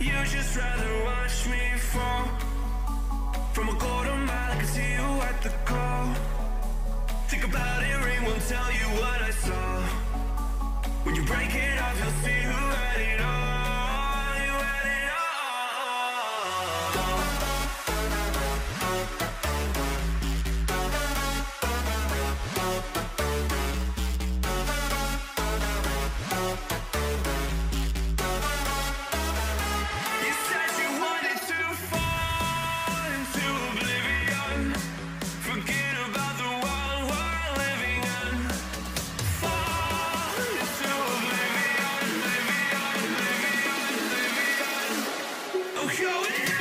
You just rather watch me fall from a golden mile. I can see you at the call. Think about it, ring won't tell you what I saw. When you break it off, you'll see who had it all. You had it all. You said you wanted to fall into oblivion. Forget about the world we're living in. Fall into oblivion, oblivion, oblivion, oblivion. Oh, go